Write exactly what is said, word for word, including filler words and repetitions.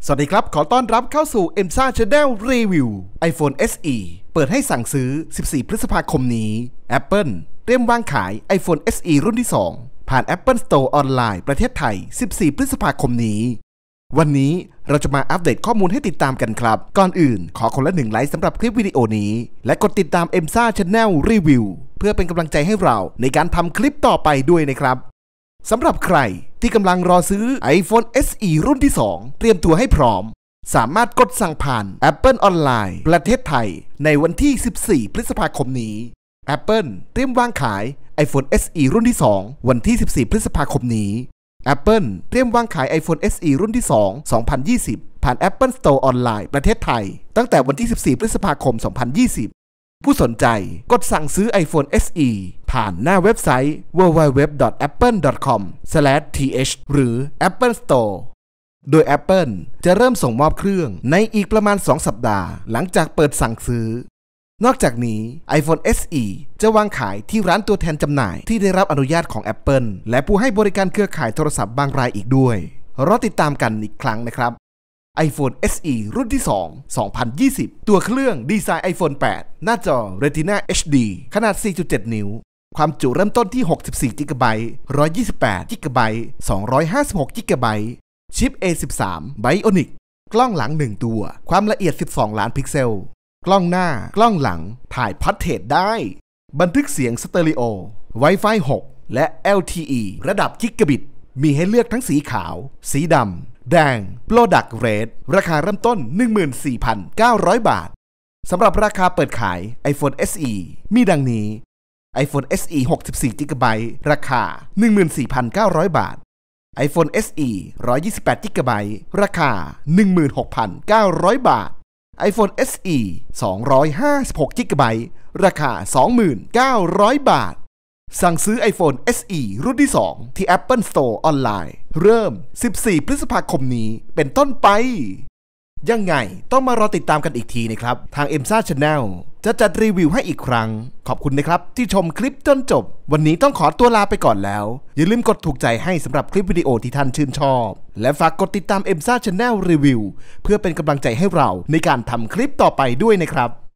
สวัสดีครับขอต้อนรับเข้าสู่ เอ็ม ซ่า Channel Review iPhone เอส อี เปิดให้สั่งซื้อสิบสี่พฤษภาคมนี้ Apple เตรียมวางขาย iPhone เอส อี รุ่นที่สองผ่าน Apple Store ออนไลน์ประเทศไทยสิบสี่พฤษภาคมนี้วันนี้เราจะมาอัปเดตข้อมูลให้ติดตามกันครับก่อนอื่นขอคนละหนึ่งไลค์สำหรับคลิปวิดีโอนี้และกดติดตาม เอ็ม ซ่า Channel Review เพื่อเป็นกำลังใจให้เราในการทำคลิปต่อไปด้วยนะครับสำหรับใครที่กำลังรอซื้อ iPhone เอส อี รุ่นที่สองเตรียมตัวให้พร้อมสามารถกดสั่งผ่าน Apple ออนไลน์ประเทศไทยในวันที่สิบสี่พฤษภาคมนี้ Apple เตรียมวางขาย iPhone เอส อี รุ่นที่สองวันที่สิบสี่พฤษภาคมนี้ Apple เตรียมวางขาย iPhone เอส อี รุ่นที่สอง สองพันยี่สิบ ผ่าน Apple Store ออนไลน์ประเทศไทยตั้งแต่วันที่สิบสี่พฤษภาคม สองพันยี่สิบผู้สนใจกดสั่งซื้อ iPhone เอส อี ผ่านหน้าเว็บไซต์ ดับเบิลยู ดับเบิลยู ดับเบิลยู ดอท แอปเปิล ดอท คอม สแลช ที เอช หรือ Apple Store โดย Apple จะเริ่มส่งมอบเครื่องในอีกประมาณสองสัปดาห์หลังจากเปิดสั่งซื้อนอกจากนี้ iPhone เอส อี จะวางขายที่ร้านตัวแทนจำหน่ายที่ได้รับอนุญาตของ Apple และผู้ให้บริการเครือข่ายโทรศัพท์บางรายอีกด้วยรอติดตามกันอีกครั้งนะครับ iPhone เอส อี รุ่นที่สอง สองพันยี่สิบ ตัวเครื่องดีไซน์ iPhone แปด หน้าจอ Retina เอช ดี ขนาด สี่จุดเจ็ด นิ้วความจุเริ่มต้นที่ หกสิบสี่ จิกะไบต์ หนึ่งร้อยยี่สิบแปด จิกะไบต์ สองร้อยห้าสิบหก จิกะไบต์ ชิป เอ สิบสาม Bionic กล้องหลังหนึ่งตัวความละเอียดสิบสองล้านพิกเซลกล้องหน้ากล้องหลังถ่ายพอร์เทรตได้บันทึกเสียงสเตอริโอ Wi-Fi หก และ แอล ที อี ระดับกิกะบิตมีให้เลือกทั้งสีขาวสีดำแดง Product Red ราคาเริ่มต้น หนึ่งหมื่นสี่พันเก้าร้อย บาทสำหรับราคาเปิดขาย iPhone เอส อี มีดังนี้ iPhone เอส อี หกสิบสี่ จิกะไบต์ ราคา หนึ่งหมื่นสี่พันเก้าร้อย บาท iPhone เอส อี หนึ่งร้อยยี่สิบแปด จิกะไบต์ ราคา หนึ่งหมื่นหกพันเก้าร้อย บาท iPhone เอส อี สองร้อยห้าสิบหก จิกะไบต์ ราคา สองหมื่นเก้าร้อย บาทสั่งซื้อ iPhone เอส อี รุ่นที่สองที่ Apple Store ออนไลน์เริ่มสิบสี่พฤษภาคมนี้เป็นต้นไปยังไงต้องมารอติดตามกันอีกทีนะครับทาง เอ็ม ซ่า Channel จะจัดรีวิวให้อีกครั้งขอบคุณนะครับที่ชมคลิปจนจบวันนี้ต้องขอตัวลาไปก่อนแล้วอย่าลืมกดถูกใจให้สำหรับคลิปวิดีโอที่ท่านชื่นชอบและฝากกดติดตาม เอ็ม ซ่า Channel Review เพื่อเป็นกำลังใจให้เราในการทำคลิปต่อไปด้วยนะครับ